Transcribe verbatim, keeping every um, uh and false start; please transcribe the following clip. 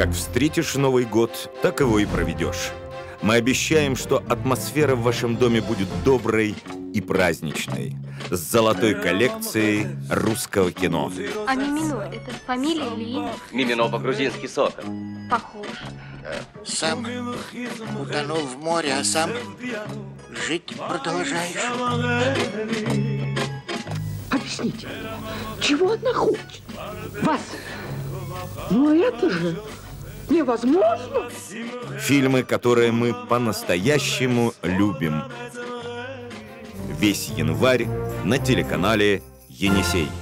Как встретишь Новый год, так его и проведешь. Мы обещаем, что атмосфера в вашем доме будет доброй и праздничной, с золотой коллекцией русского кино. А Мимино – это фамилия или имя? Мимино по-грузински сокол. Похож. Сам утонул в море, а сам жить продолжаешь. Объясните, чего она хочет? Вас? Ну это же невозможно. Фильмы, которые мы по-настоящему любим. Весь январь на телеканале «Енисей».